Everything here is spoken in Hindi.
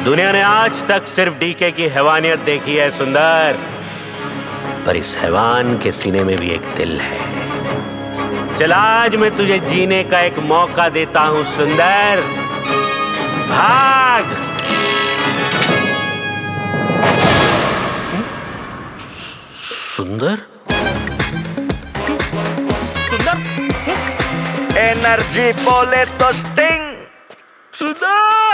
दुनिया ने आज तक सिर्फ डीके की हैवानियत देखी है सुंदर, पर इस हैवान के सीने में भी एक दिल है। चल आज मैं तुझे जीने का एक मौका देता हूं सुंदर, भाग। सुंदर सुंदर एनर्जी बोले तो स्टिंग। सुंदर